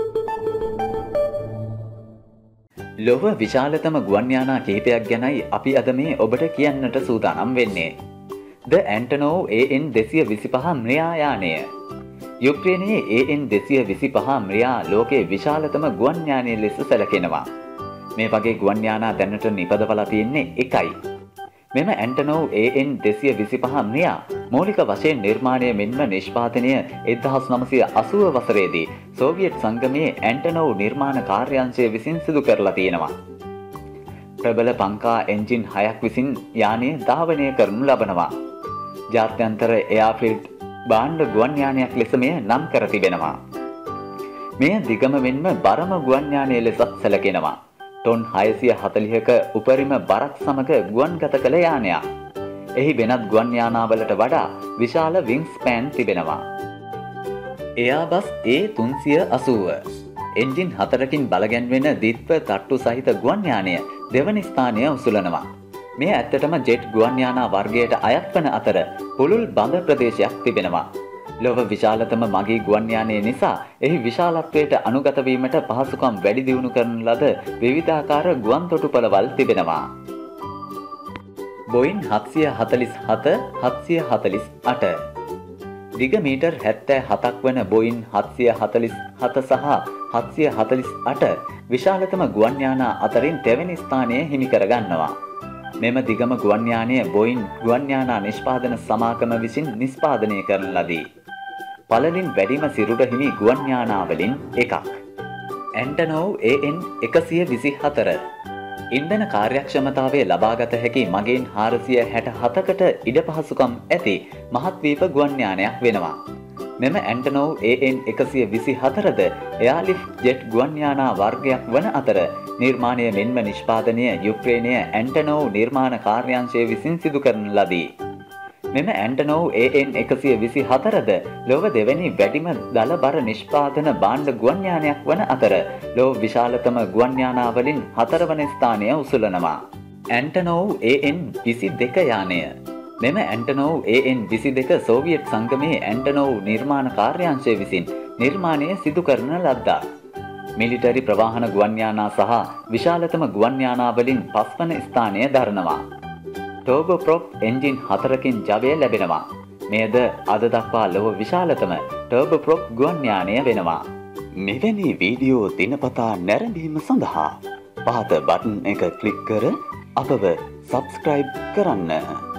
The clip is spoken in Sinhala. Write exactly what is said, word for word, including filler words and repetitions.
ලොව විශාලතම ගුවන් යානා කිහිපයක් ගැනයි අපි අද මේ ඔබට කියන්නට සූදානම් වෙන්නේ. ද ඇන්ටනෝව් ඒ එන් දෙසිය විසිපහ ම්‍රියා යානය. යුක්‍රේනයේ ඒ එන් දෙසිය විසිපහ ම්‍රියා ලෝකයේ විශාලතම ගුවන් යානය ලෙස සැලකෙනවා. මේ වගේ ගුවන් යානා දැනට නිපදවලා තියෙන්නේ එකයි. මෙම ඇන්ටනෝව් ඒ එන් දෙසිය විසිපහ ම්‍රියා මූලික වශයෙන් නිර්මාණය මෙන්ම නිෂ්පාදනය එක්දහස් නවසිය අසූව වසරේදී සෝවියට් සංගමයේ ඇන්ටනෝව් නිර්මාණ කාර්යාංශය විසින් සිදු කරලා තියෙනවා. ප්‍රබල පංකා එන්ජින් හයක් විසින් යානය ධාවනය කරනු ලබනවා. ජාත්‍යන්තර එයාෆ්ලීට් භාණ්ඩ ගුවන් යානයක් ලෙස මෙය නම් කර තිබෙනවා. මෙය දිගම මෙන්ම බරම ගුවන් යානය ලෙසත් සැලකෙනවා. ටොන් හයසිය හතළිහක උපරිම බරක් සමග ගුවන් ගත කළ යානයක්. එහි වෙනත් ගුවන් යානාවලට වඩා විශාල විංස් පෑන් තිබෙනවා. එයාබස් ඒ තුන්සිය අසූව එන්ජින් හතරකින් බලගැන්වෙන දිත්ව තට්ටු සහිත ගුවන් යානය දෙවනි ස්ථානය උසුලනවා. මේ ඇත්තටම ජෙට් ගුවන් යානා වර්ගයට අයත් වන අතර පුළුල් බඳ ප්‍රදේශයක් තිබෙනවා. ලොව විශාලතම මගී ගුවන් යානය නිසා එහි විශාලත්වයට අනුගත වීමට පහසුකම් වැඩි දියුණු කරන ලද විවිධාකාර ගුවන් තොටුපළවල් තිබෙනවා. බෝයින් හත්සිය හතළිස් හත හත්සිය හතළිස් අට දිග මීටර් හැත්තෑ හතක් වන බෝයින් හත්සිය හතළිස් හත සහ හත්සිය හතළිස් අට විශාලතම ගුවන් යානා අතරින් දෙවැනි ස්ථානය හිමි කර ගන්නවා. මෙම දිගම ගුවන් යානය බෝයින් ගුවන් යානා නිෂ්පාදන සමාගම විසින් නිෂ්පාදනය කරන ලදී. පළලින් වැඩිම සිරුර හිමි ගුවන් යානාවලින් එකක්. ඇන්ටනෝව් ඒ එන් එකසිය විසිහතර ඉන්ධන කාර්යක්ෂමතාවය ලබාගත හැකි මගීන් හාරසිය හැට හතකට ඉඩ පහසුකම් ඇති මහත්වීප ගුවන් යානයක් වෙනවා. මෙම ඇන්ටනෝව් ඒ එන් එකසිය විසිහතරද එයාලිෆ්ට් ජෙට් ගුවන් යානා වර්ගයක් වන අතර නිර්මාණය මෙන්ම නිෂ්පාදනය යුක්‍රේනය ඇන්ටනෝව් නිර්මාණ කාර්යාංශය විසින් සිදු කරන ලදී. මෙම ඇන්ටනෝව් ඒ එන් එකසිය විසිහතරද ලොව දෙවැනි වැඩිම දළ බර නිෂ්පාදන භාණ්ඩ ගුවන් යානයක් වන අතර ලොව විශාලතම ගුවන් යානාවලින් හතරවන ස්ථානය උසුලනවා. ඇන්ටනෝව් ඒ එන් විසිදෙක යානය. මෙම ඇන්ටනෝව් ඒ එන් විසිදෙක සෝවියට් සංගමයේ ඇන්ටනෝව් නිර්මාණ කාර්යාංශය විසින් නිර්මාණය සිදු කරන ලද්දා. මිලිටරි ප්‍රවාහන ගුවන් යානා සහ විශාලතම ගුවන් යානාවලින් පස්වන ස්ථානය දරනවා. ටර්බෝප්‍රොප් එන්ජින් හතරකින් ජවය ලැබෙනවා. මෙයද අද දක්වා ලොව විශාලතම ටර්බෝප්‍රොප් ගුවන් යානය වෙනවා. මෙවැනි වීඩියෝ දිනපතා නැරඹීම සඳහා පහත බටන් එක ක්ලික් කර අපව සබ්ස්ක්‍රයිබ් කරන්න.